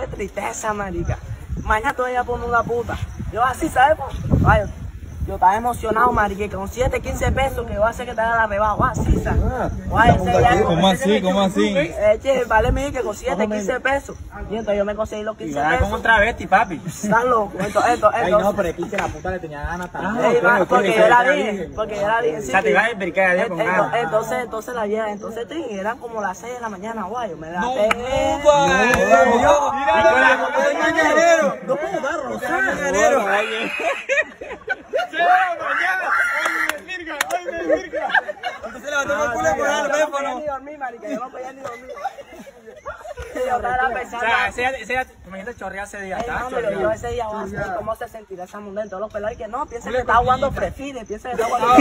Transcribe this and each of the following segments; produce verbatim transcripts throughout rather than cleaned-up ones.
tristeza, marica. Mañana todavía pongo una puta. Yo así, ¿sabes? Ay, yo estaba emocionado, marica, con siete, quince pesos que va a hacer que te haga la rebaja. Guau, así, ¿sabes? ¿Cómo así? ¿Cómo así? Eche, vale, mí que con siete, quince pesos. Y entonces yo me conseguí los quince pesos. Como otra vez, papi. Estás loco. Entonces, entonces, Ay, no, pero es que la puta le tenía ganas también. Ey, man, porque yo la dije, porque yo la dije. O sea, te iba a explicar ya con ganas. Entonces, entonces la vieja, entonces eran como las seis de la mañana, guay, yo me la pegué. Mira, mañanero. No puedo dar, Rosario. Mañanero. Entonces levantó el culo por el teléfono. Yo no podía ni dormir, marica, yo no podía ni dormir. Yo estaba pensando. O sea, ese día, ese día, imagínate chorrear ese día. No, pero yo ese día voy a saber cómo se sentirá esa mujer en todos los pelados y que no, piensa que está jugando prefire, piensa que está jugando.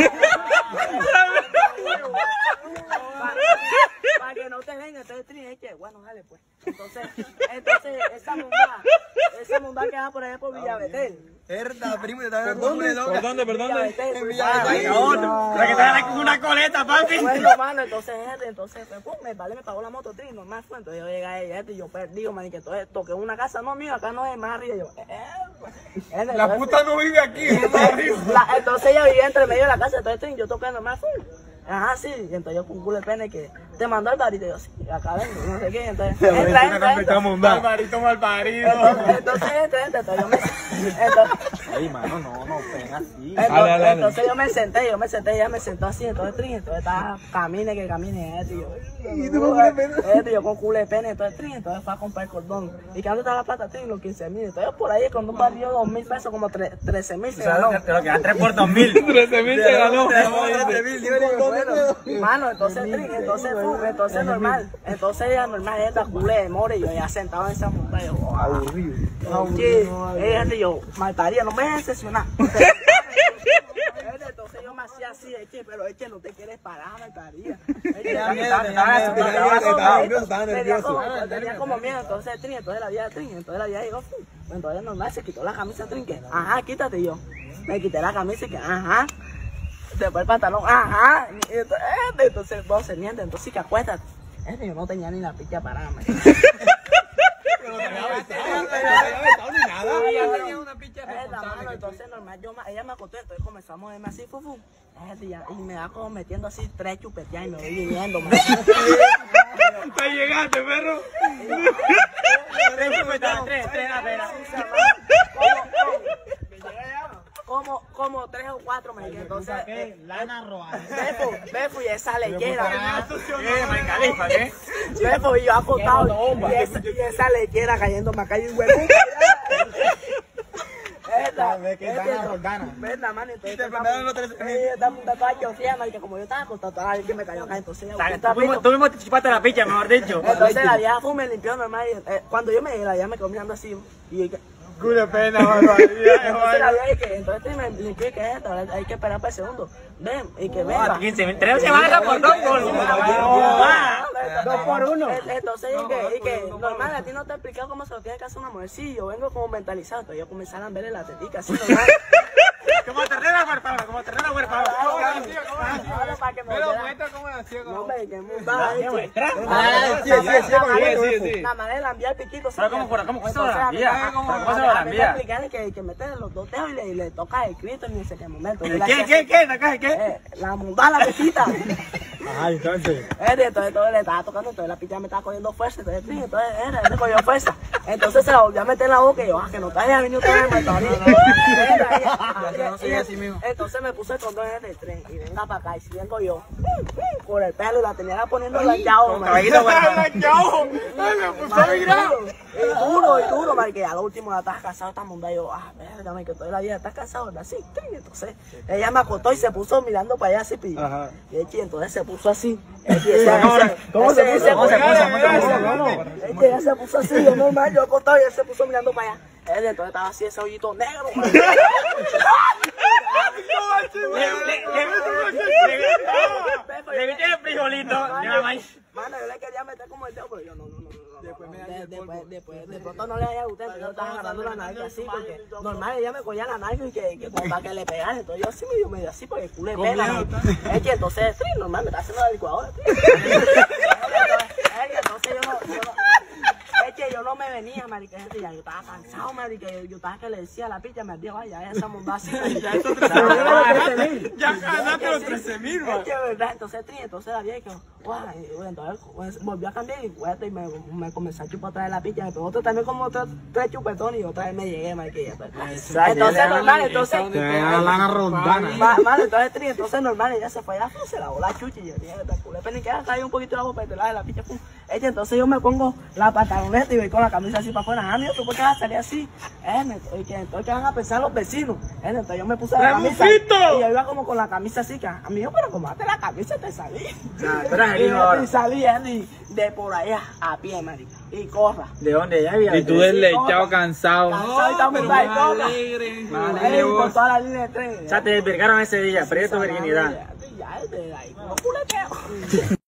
Para que no te venga, entonces es que, bueno, dale pues. Entonces, entonces esa mundada, esa mundada que va por allá por Villabetel. Herda, primo, te estaba viendo. ¿Por dónde, por dónde? En Villabetel. La que te da con una coleta, papi. Bueno, mano, entonces, entonces, pum, me vale, me pagó la moto, tri, normal fue. Entonces yo llegué a ella y yo perdido, man, y que entonces toqué una casa, no, mío, acá no es más arriba. Yo, eh, la puta no vive aquí, está arriba. La, entonces ella vivía entre medio de la casa, entonces yo toqué normal fue. Ajá, sí, y entonces yo con culo de pene que te mandó el barito, y yo, sí, acá vengo, no sé qué, entonces, entra, entra, entra. Malvarito, malparido. Entonces, entra, entra, entonces yo me, entonces, ey, mano, no, no, pega así. Entonces, entonces yo me senté, yo me senté, ella me sentó así, entonces, trin, entonces estaba, camine, que camine, este, y yo, ¿y tú con culo de pene? Este, yo con culo de pene, entonces, trin, entonces fue a comprar el cordón, y que dónde está la plata, trin, los quince mil, entonces por ahí, cuando un barrio dos mil pesos, como trece mil, se ganó. Te lo quedan tres por dos mil. trece mil se ganó. trece mil, mano, entonces, trin, entonces, pum, entonces normal, entonces ella normal, ella culé de more, y yo ya sentado en esa montaña, yo, aburrido. ella, yo, malparía, no me dejes decepcionar. Entonces yo me hacía así, Eche, pero Eche, no te quieres parar, malparía. Tenía como miedo, entonces Trin, entonces la vieja Trin, entonces la vieja llegó, entonces normal, se quitó la camisa Trin, que, ajá, quítate yo. Me quité la camisa y que, ajá. Después el pantalón, ajá. Entonces, entonces vos se miente, entonces que acuéstate. Yo no tenía ni la picha parada, man. Entonces normal, yo, ella me acostó, entonces comenzamos a verme así, fufu. Y me va como metiendo así tres chupeteas y me voy viniendo, man. Te llegaste, perro. Tres chupeteas, tres, tres, a ver. Como, como tres o cuatro, me dije, entonces... ¿Qué? Lana roja. Befo, Befo y esa lechera. ¿Qué, man, califa, qué? Befo y yo acostado, y esa, y esa lechera cayéndome acá y un huevo. Esta, Verdad, mano, entonces esta puta toda chofiana y que como yo estaba acostado, toda la gente me cayó acá, entonces tú mismo te chupaste la picha, mejor dicho. Entonces la vieja fue, me limpió normal, cuando yo me la vieja me comiendo así, y culo pena, barbaridad. Entonces la vieja y que, entonces me limpió y que esto, hay que esperar para el segundo, ven, y que venga. quince mil, tres se van a por dos por uno. Dos por uno. Entonces, y que, y que, normal, a ti no te he explicado cómo se lo tiene que hacer una mujer. Sí, yo vengo como mentalizado, pero yo comencé a verle la tetica, así normal. Como terrena huérfana, como terrena huérfana. Para que me pero muestra cómo la ciego. No, hombre, que muda. Sí, sí, sí. La manera de lambiar el piquito. Pero cómo, cómo, cómo se lo lambía. ¿Cómo se lo lambía? Que, que mete los dos dedos y le, y le toca el Cristo en ese qué momento. ¿Qué, qué, qué, qué? ¿Qué, qué? Eh, la mundada, la pechita. Ajá, entonces. Entonces, entonces le estaba tocando, entonces la picha me estaba cogiendo fuerza, entonces, entonces, él le cogió fuerza. Entonces se la volvió a meter en la boca y yo, ah, que no te haya venido otra vez, me Entonces me puse el condón en el tren y venga para acá y si vengo yo, por el pelo, la tenía poniendo lanchado, caballito, lanchado. Me puso virado. Y duro, y duro, man, que a lo último la estás casado, esta munda, y yo, ah, verga, man, que toda la vida estás casado, ¿verdad? Sí, entonces ella me acostó y se puso mirando para allá así, pillo. Y entonces se puso así. ¿Cómo se puso? ¿Cómo se puso? Ella se puso así, yo normal, yo acostado y él se puso mirando para allá. Entonces estaba así ese hoyito negro, man. Le metí el frijolito. Mano, yo le quería meter como el dedo, pero yo no, no, no. Después, después, después, de pronto no le haya gustado, entonces yo estaba agarrando la nalga así, porque normal ella me cogía la nalga y que, que como para que le pegara, entonces yo así medio, medio así, porque el culo de pena. Es que entonces, sí, normal, me está haciendo la licuadora, tío. Es que entonces yo no, yo no, es que yo yo no me venía, marica, gente, ya yo estaba cansado, marica, yo, yo estaba que le decía a la picha, me dijo, vaya, esa monda así, ya eso Ya ganaste los trece mil, es que verdad, entonces tri, entonces la vieja, guau, entonces pues, volvió a cambiar y güey, y me, me comenzó a chupar otra vez la picha, me pegó otro también como otros tres chupetones y otra vez me llegué, marica, entonces normal, entonces, la rondana. mal, entonces tri, entonces normal, ella se fue allá, se lavó la chucha y yo dije, te culé, pero ni que cae un poquito de agua para te la de la picha, pum. Ella, entonces yo me pongo la pantaloneta y voy con la camisa así para afuera. Ah, mío, ¿tú por qué vas a salir así? Eh, entonces, ¿qué van a pensar los vecinos? Eh, entonces yo me puse la camisa y yo iba como con la camisa así, que a mí, pero como hazte la camisa te salí. Y salí, Andy, de por allá, a pie, marica. Y corra. ¿De dónde ya había? Y tú deslechado, cansado. Cansado y estamos ahí, corra. Alegre, Con toda la línea de tren. O sea, te desvirgaron ese día, perdí tu virginidad. Ya, de ahí, como culeteo.